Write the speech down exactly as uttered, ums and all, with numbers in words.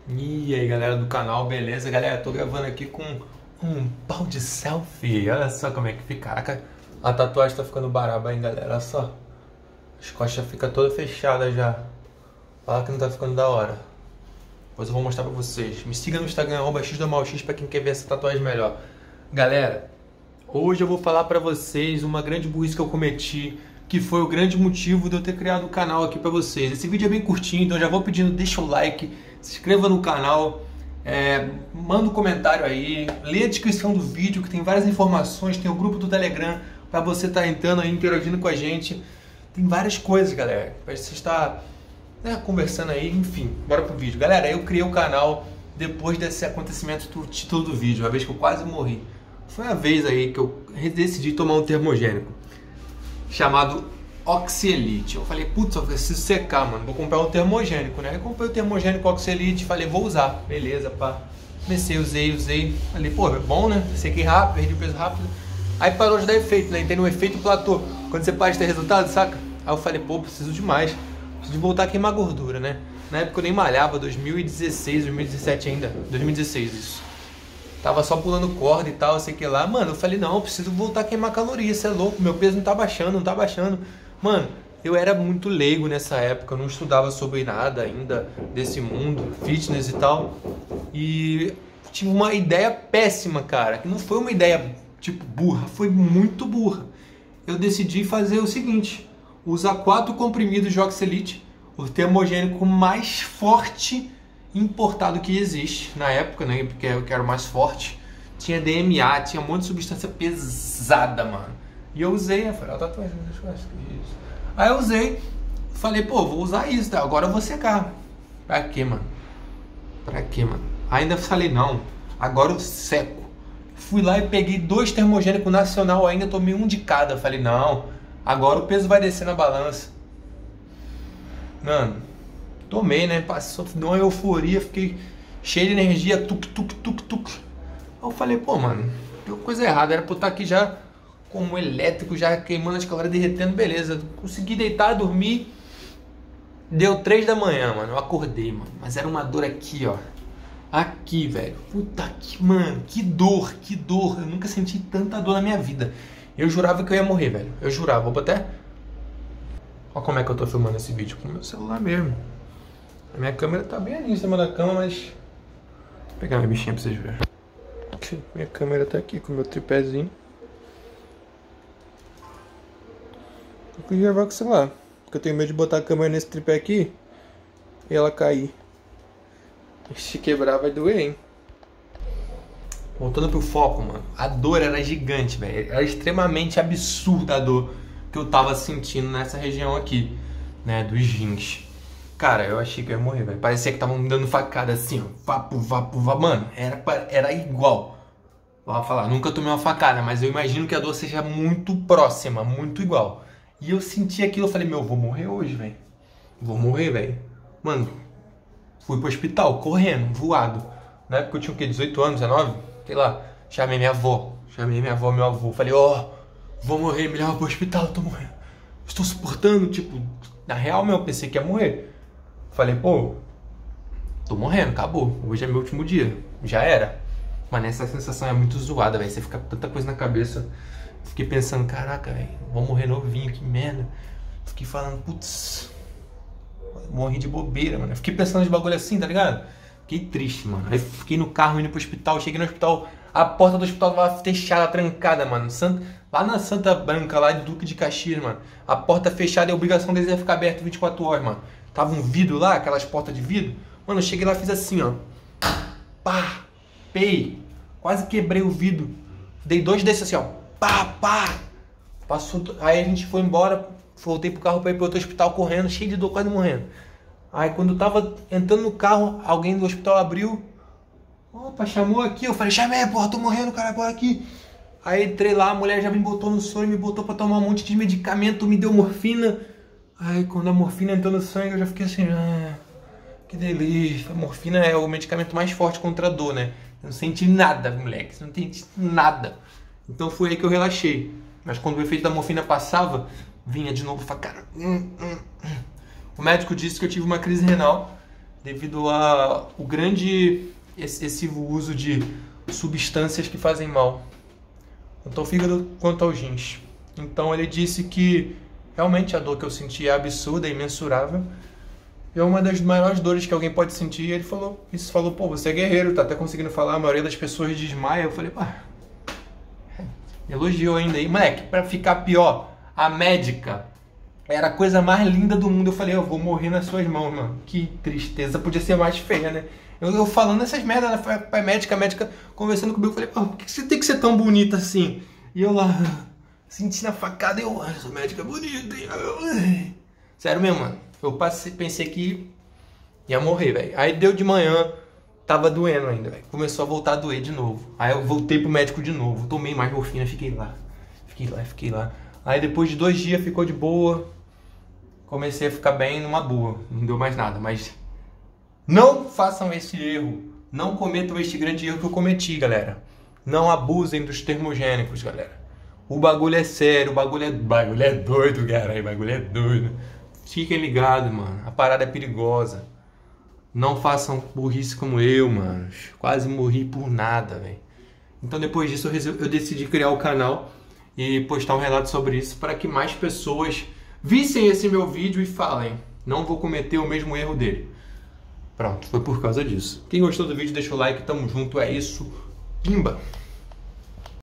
E aí galera do canal, beleza? Galera, tô gravando aqui com um pau de selfie. Olha só como é que fica. Caraca, a tatuagem tá ficando baraba, hein, galera? Olha só. As costas ficam toda fechada já. Fala que não tá ficando da hora. Depois eu vou mostrar pra vocês. Me siga no Instagram, arroba x do mal x, pra quem quer ver essa tatuagem melhor. Galera, hoje eu vou falar pra vocês uma grande burrice que eu cometi, que foi o grande motivo de eu ter criado o canal aqui pra vocês. Esse vídeo é bem curtinho, então eu já vou pedindo, deixa o like, se inscreva no canal, é, manda um comentário aí, lê a descrição do vídeo que tem várias informações, tem o grupo do Telegram pra você estar entrando aí, interagindo com a gente. Tem várias coisas, galera, pra você estar, né, conversando aí, enfim, bora pro vídeo. Galera, eu criei o canal depois desse acontecimento do título do vídeo, uma vez que eu quase morri. Foi a vez aí que eu decidi tomar um termogênico chamado Oxyelite. Eu falei, putz, eu preciso secar, mano, vou comprar um termogênico, né? Eu comprei o termogênico Oxyelite, falei, vou usar, beleza, pá. Comecei, usei, usei, falei, pô, é bom, né? Sequei rápido, perdi o peso rápido. Aí parou de dar efeito, né? Entrei no efeito platô, quando você para de ter resultado, saca? Aí eu falei, pô, preciso demais, preciso de voltar a queimar gordura, né? Na época eu nem malhava, dois mil e dezesseis, dois mil e dezessete ainda, dois mil e dezesseis isso. Tava só pulando corda e tal, sei que lá. Mano, eu falei, não, eu preciso voltar a queimar caloria, você é louco, meu peso não tá baixando, não tá baixando. Mano, eu era muito leigo nessa época, eu não estudava sobre nada ainda desse mundo, fitness e tal. E tive uma ideia péssima, cara, que não foi uma ideia, tipo, burra, foi muito burra. Eu decidi fazer o seguinte, usar quatro comprimidos de Oxyelite, o termogênico mais forte importado que existe na época, né? Porque eu quero mais forte. Tinha D M A, tinha um monte de substância pesada, mano. E eu usei, eu falei, ó, tatuagem das costas, que isso. Aí eu usei, falei, pô, vou usar isso, tá? Agora eu vou secar. Pra quê, mano? Pra quê, mano? Ainda falei, não, agora eu seco. Fui lá e peguei dois termogênicos nacional, ainda tomei um de cada. Falei, não, agora o peso vai descer na balança. Mano, tomei, né? Passou, deu uma euforia, fiquei cheio de energia, tuk, tuk, tuk, tuk. Aí eu falei, pô, mano, deu coisa errada, era pra eu estar aqui já como elétrico, já queimando as calorias, derretendo, beleza. Consegui deitar, dormir. Deu três da manhã, mano, eu acordei, mano. Mas era uma dor aqui, ó. Aqui, velho. Puta que, mano, que dor, que dor. Eu nunca senti tanta dor na minha vida. Eu jurava que eu ia morrer, velho. Eu jurava, vou até... Olha como é que eu tô filmando esse vídeo com o meu celular mesmo. A minha câmera tá bem ali em cima da cama, mas... Vou pegar minha bichinha pra vocês verem. Aqui, minha câmera tá aqui com o meu tripézinho. Eu queria gravar com o celular, porque eu tenho medo de botar a câmera nesse tripé aqui e ela cair. Se quebrar vai doer, hein? Voltando pro foco, mano. A dor era gigante, velho. Era extremamente absurda a dor que eu tava sentindo nessa região aqui, né, dos rins. Cara, eu achei que eu ia morrer, velho. Parecia que estavam me dando facada assim, ó. Vapo, vapo, vapo. Mano, era, era igual. Vou falar, nunca tomei uma facada, mas eu imagino que a dor seja muito próxima, muito igual. E eu senti aquilo, eu falei, meu, eu vou morrer hoje, velho. Vou morrer, velho. Mano, fui pro hospital, correndo, voado. Na época eu tinha o quê? dezoito anos, dezenove? Sei lá. Chamei minha avó. Chamei minha avó, meu avô. Falei, ó, oh, vou morrer, me leva pro hospital, tô morrendo. Estou suportando, tipo, na real, meu, eu pensei que ia morrer. Falei, pô, tô morrendo, acabou. Hoje é meu último dia. Já era. Mas essa sensação é muito zoada, velho. Você fica com tanta coisa na cabeça. Fiquei pensando, caraca, velho, vou morrer novinho, que merda. Fiquei falando, putz, morri de bobeira, mano. Fiquei pensando de bagulho assim, tá ligado? Fiquei triste, mano. Aí fiquei no carro indo pro hospital. Cheguei no hospital, a porta do hospital tava fechada, trancada, mano. Santa, lá na Santa Branca, lá de Duque de Caxias, mano. A porta fechada e a obrigação deles é ficar aberto vinte e quatro horas, mano. Tava um vidro lá, aquelas portas de vidro. Mano, eu cheguei lá e fiz assim, ó. Pá, pei. Quase quebrei o vidro. Dei dois desses assim, ó. Pá, pá. Passou. Aí a gente foi embora. Voltei pro carro pra ir pro outro hospital correndo, cheio de dor, quase morrendo. Aí quando eu tava entrando no carro, alguém do hospital abriu. Opa, chamou aqui. Eu falei, chamei, porra, tô morrendo, cara, bora aqui. Aí entrei lá, a mulher já me botou no sonho, me botou pra tomar um monte de medicamento, me deu morfina. Aí quando a morfina entrou no sangue, eu já fiquei assim, ah, que delícia. A morfina é o medicamento mais forte contra a dor, né? Eu não senti nada, moleque, eu não senti nada. Então foi aí que eu relaxei. Mas quando o efeito da morfina passava, vinha de novo e falava, cara, hum, hum, hum. O médico disse que eu tive uma crise renal devido ao grande excessivo uso de substâncias que fazem mal, tanto ao fígado quanto aos rins. Então ele disse que realmente a dor que eu senti é absurda, é imensurável. É uma das maiores dores que alguém pode sentir. E ele falou, isso falou, pô, você é guerreiro, tá até conseguindo falar, a maioria das pessoas desmaia. Eu falei, pá, elogiou ainda aí. Moleque, pra ficar pior, a médica era a coisa mais linda do mundo. Eu falei, eu vou morrer nas suas mãos, mano. Que tristeza, podia ser mais feia, né? Eu, eu falando essas merdas pra médica, a médica conversando comigo, eu falei, pô, por que você tem que ser tão bonita assim? E eu lá, sentindo a facada, e eu, essa médica é bonita, hein? Sério mesmo, mano. Eu passei, pensei que ia morrer, velho. Aí deu de manhã, tava doendo ainda, velho. Começou a voltar a doer de novo. Aí eu voltei pro médico de novo. Tomei mais morfina, fiquei lá. Fiquei lá, fiquei lá. Aí depois de dois dias ficou de boa. Comecei a ficar bem numa boa. Não deu mais nada, mas não façam esse erro. Não cometam este grande erro que eu cometi, galera. Não abusem dos termogênicos, galera. O bagulho é sério, o bagulho é, bagulho é doido, cara. O bagulho é doido. Fiquem ligados, mano. A parada é perigosa. Não façam burrice como eu, mano. Quase morri por nada, velho. Então depois disso eu, resol... eu decidi criar o canal e postar um relato sobre isso para que mais pessoas vissem esse meu vídeo e falem, não vou cometer o mesmo erro dele. Pronto, foi por causa disso. Quem gostou do vídeo, deixa o like, tamo junto, é isso. Pimba!